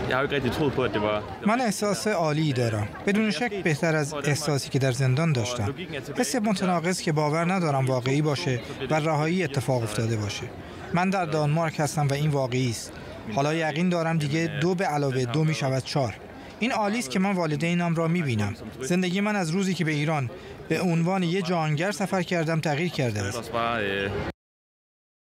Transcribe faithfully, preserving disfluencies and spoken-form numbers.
من احساس عالی دارم. بدون شک بهتر از احساسی که در زندان داشتم. حس متناقض که باور ندارم واقعی باشه و رهایی اتفاق افتاده باشه. من در دانمارک هستم و این واقعی است. حالا یقین دارم دیگه دو به علاوه دو می شود چهار. این عالی است که من والدینم را می بینم. زندگی من از روزی که به ایران به عنوان یک جهانگر سفر کردم تغییر کرده است.